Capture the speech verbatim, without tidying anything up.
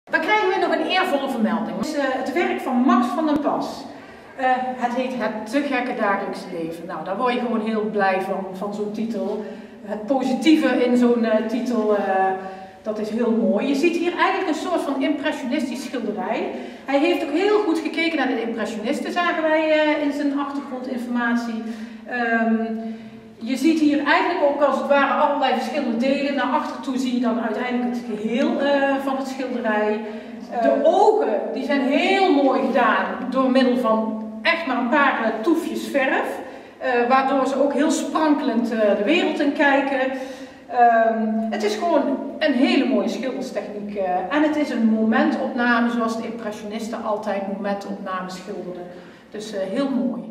Dan krijgen we nog een eervolle vermelding. Het is uh, het werk van Max van den Pas. Uh, het heet Het te gekke dagelijkse leven. Nou, daar word je gewoon heel blij van, van zo'n titel. Het positieve in zo'n uh, titel, uh, dat is heel mooi. Je ziet hier eigenlijk een soort van impressionistisch schilderij. Hij heeft ook heel goed gekeken naar de impressionisten, zagen wij uh, in zijn achtergrondinformatie. Um, je ziet hier eigenlijk ook als het ware allerlei verschillende delen. Naar achter toe zie je dan uiteindelijk het geheel uh, van het schilderij. De ogen die zijn heel mooi gedaan door middel van echt maar een paar uh, toefjes verf. Uh, waardoor ze ook heel sprankelend uh, de wereld in kijken. Um, het is gewoon een hele mooie schilderstechniek. Uh, en het is een momentopname zoals de impressionisten altijd momentopnames schilderden. Dus uh, heel mooi.